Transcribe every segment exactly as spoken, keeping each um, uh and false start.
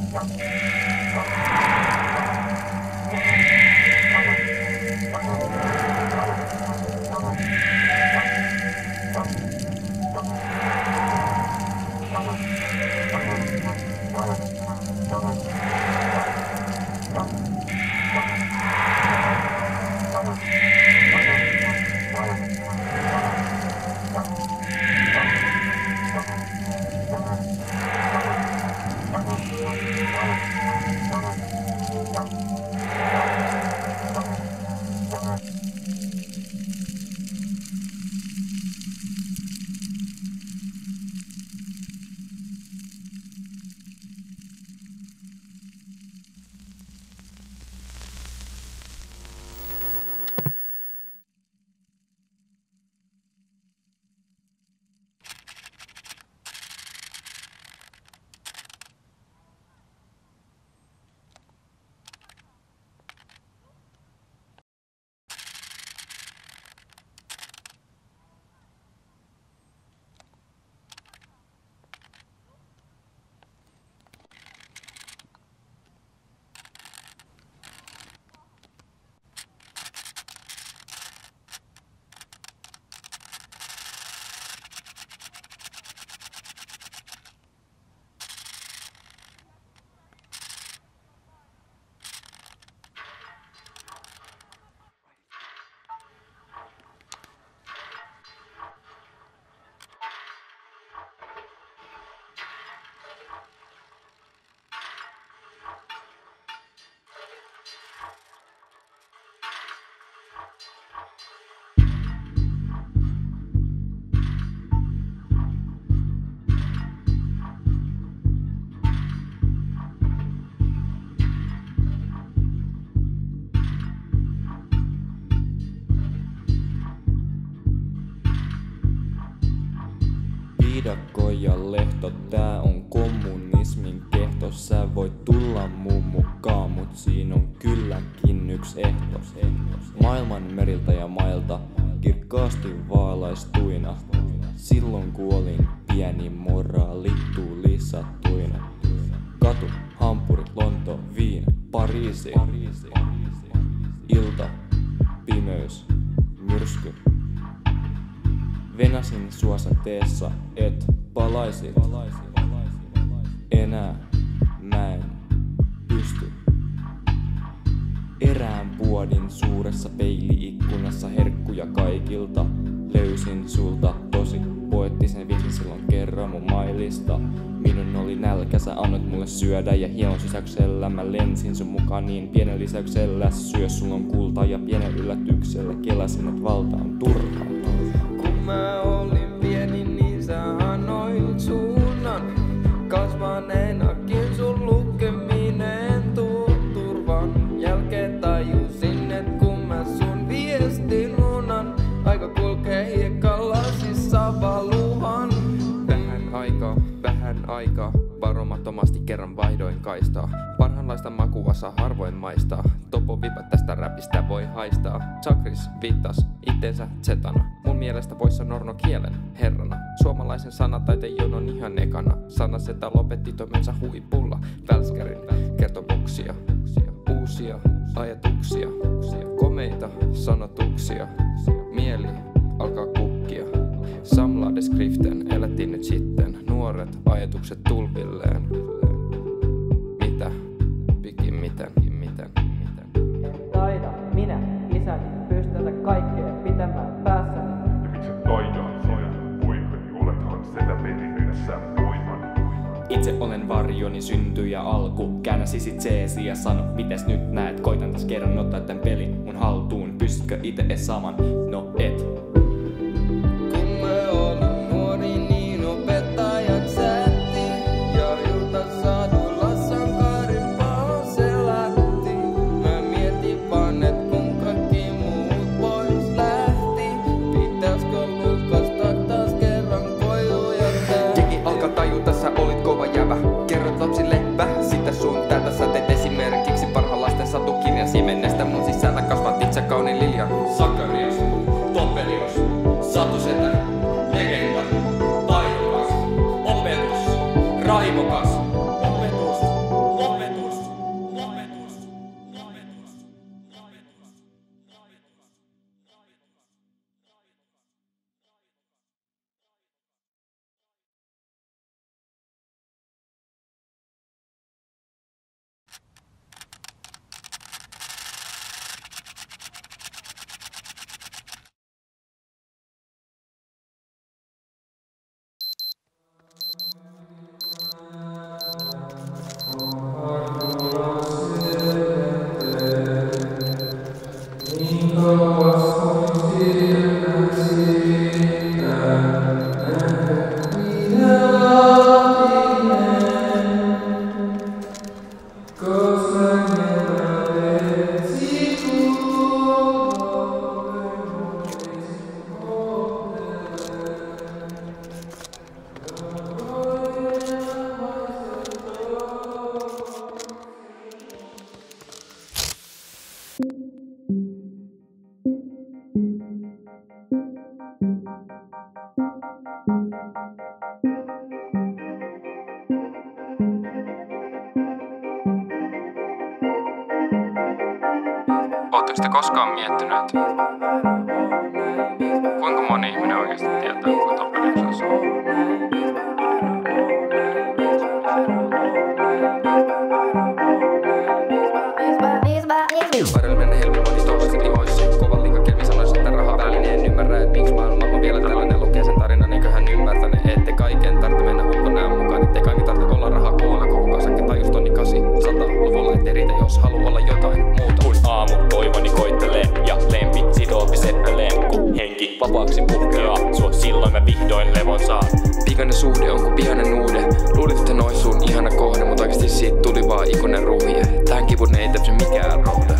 Viidakko ja lehto, tää on kommunismin kehto. Sä voit tulla mun mukaan, mut siinä on kylläkin yks ehto. Maailman meriltä ja mailta kirkkaasti vaalaistuina. Silloin kun olin pieni, moraalittu lisätuina. Katu, Hampuri, Lonto, Viini, Pariisi. Ilta, pimeys, myrsky. Venäsin suossa teessä, et palaisit. Enää mä en pysty. Erään vuodin suuressa peili-ikkunassa herkkuja kaikilta. Löysin sulta tosi poettisen viestin silloin kerran mun mailista. Minun oli nälkä, sä annoit mulle syödä ja hienon sysäyksellä mä lensin sun mukaan niin pienen lisäyksellä. Syö sulla on kultaa ja pienen yllätyksellä kelasin, et valta on turhaa. Kun mä olin pieni, niin sä annoit suunnan. Kasvaneenakin sun lukeminen tuu turvan. Jälkeen tajusin, et kun mä sun viestin lunan. Aika kulkee hiekkalasissa valuhan. Vähän aikaa, vähän aikaa. Varomattomasti kerran vaihdoin kaistaa. Parhaanlaista makuvassa harvoin maistaa. Topo vipät tästä räpistä voi haistaa. Sakris viittas itsensä zetana. Mun mielestä vois sanoa norno kielen herrana. Suomalaisen sanataiteen jonon ihan ekana. Sanasetä lopetti toimensa huipulla. Välskärin kertomuksia. Uusia ajatuksia. Komeita sanotuksia. Mieli alkaa kukkia. Samlade skriften elättiin nyt sitten. Nuoret ajatukset tulvilleen. Mitä? Pikin miten? Miten? Miten? Taida minä, isäni, pystytä kaikkea pitämään päässäni. Ja miksi et taidaan sinä, poikani, olethan setä perinyt sä voiman. Itse olen varjoni syntyjä alku. Käännä sisit seesi ja sano, mites nyt näet. Koitan täs kerran ottaa tän pelin mun haltuun. Pystytkö ite es saman? No et. Kun mä olin nuori, niin opettajat sätti. Ja iltasaaduilla sankarin paho selätti. Mä mietin vaan, et kun kaikki muut pois lähti. Pitäiskö lukasta taas kerran kojuja tää? Jengi alkaa tajuta, sä olit kova jävä. Kerrot lapsille vähän sitä sun tätä. Sä teet esimerkiksi parhaalaisten satukirjan siemennestä. Mun sisällä kasvatit sä kauniin liljan. Sakarius, Topelius, Satusetä, legenda, taidokas, opetus, raivokas, opetus, Oletteko te koskaan miettinyt, että kuinka moni ihminen oikeasti tietää, kuinka todellisuus on? Varrella mennä helmi moni toivoiset lihoissa. Kovan liikakelmi sanois, että raha väline. En ymmärrä, et miksi maailma on vielä tällainen. Lukee sen tarinan, eiköhän ymmärtäne. Ette kaiken tarvitse mennä ulkonäön mukaan. Ettei kaikki tarvitse olla rahaa koolla. Koko kasakke tajus tonni kasi. Sata-luvulla ette riitä, jos haluu olla jotain muuta. Kun aamu toivoni koittelee ja lempi sidoopi seppeleen. Kun henki vapaaksi puhkeaa, sua silloin mä vihdoin levon saan. Pikainen suhde on kuin pihainen uude. Luulit, että nois sun ihana kohde, mut oikeesti siitä tuli vaan ikuinen ruhje. Tähän kivun ei täpsy mikään rohda.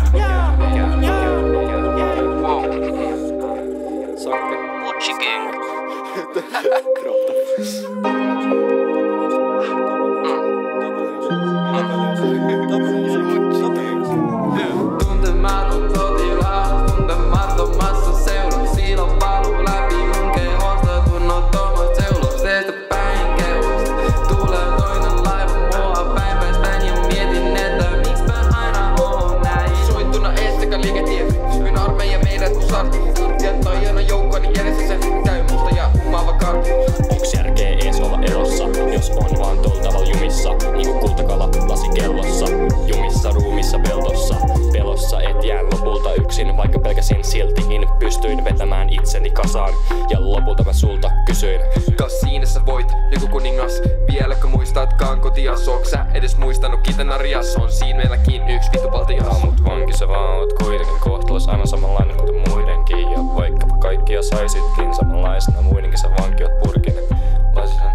Wow. Sakke. Gucci gang. Tuntematon sotilas, tuntemattomassa seudussa. Silon paluu läpi mun kehosta, tunnottomat seulos. Teistä päin kehosta tulee toinen laiva mua päiväistän ja mietin, että miks mä aina oon näin. Suittuna estekä liiketie, syyn armeija meidät kun sarti. Ja toijana joukkoni edessä se käy musta ja humaava kartti. Onks järkeä ees olla erossa, jos on vaan tol tavall jumissa? Niinku kultakala lasikellossa, jumissa ruumissa peltossa. Pelossa et jää lopulta yksin, vaikka pelkäsin siltikin pystyin vetämään itseni kasaan. Ja lopulta mä sulta kysyin, Kas siinä sä voit, niinku kuningas. Vieläkö muistatkaan kotias? Ooks sä edes muistanut kiten arjas? On siinä meilläkin yks vittu valtias. mut vanki sä vaan oot kuitenkin kohtalos aina samanlainen kuten muidenkin. Ja vaikkapa kaikkia saisitkin samanlaisena muidenkin sä vanki oot purkinen. Laisen.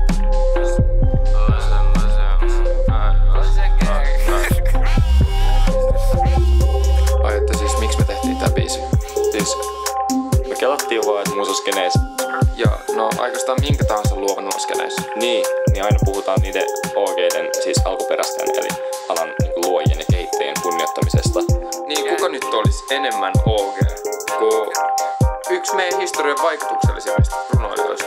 Ai että siis miksi me tehtiin tää biisi? Siis me kelattiin vaan, että musaskeneis. Ja no oikeastaan minkä tahansa luovan laskeneissa. Niin, niin aina puhutaan niiden O G:den, siis alkuperäisten eli alan niinku luojien ja kehittäjien kunnioittamisesta. Niin kuka nyt olis enemmän O G kuin yksi meidän historian vaikutuksellisimmista runoilijoista?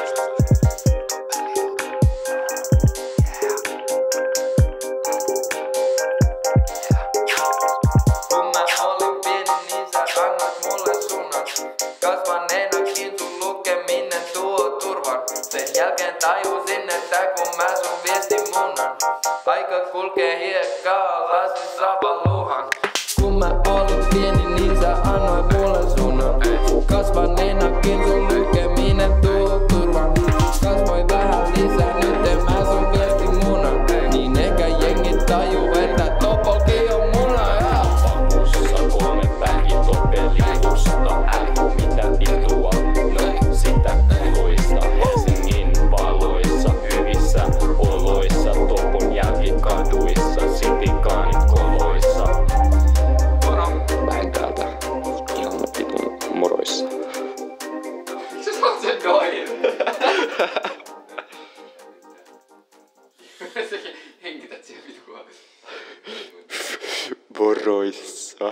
Kun mä olin pieni, niin sä annoit mulle suunnan. Kasvaneenakin sun lukeminen tuo turvan. Sen jälkeen tajusin, että kun mä sun viestin munnan, aika kulkee hiekkaa lasissa valuhan. Kun mä olin pieni, niin sä annoit mulle suunnan. Kasvaneenakin sun lukeminen tuo turvan. Kasvoi vähän lisää, nyt en mä sun viestin munnan. Niin ehkä jengi tajuu, että topolki on muna. Pakussa kolme vähitopeliusta. Mitä vittua? No sitä kuluista. Helsingin valoissa, hyvissä oloissa. Topon jälkikaduissa, sitikaanit koloissa. Lähen täältä ihan vitun moroissa. Se on se noin. Hengität siihen vitua. Moroissa.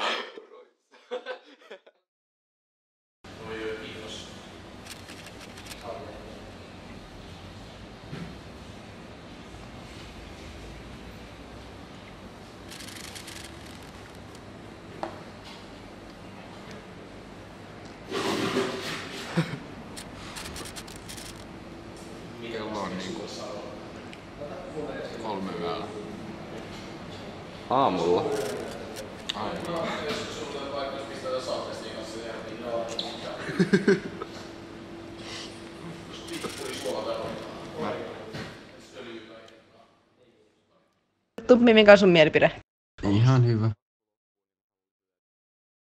Kello on niinku kolme yöllä. Aamulla. Aivan. Mikä on sun mielipide? Ihan hyvä.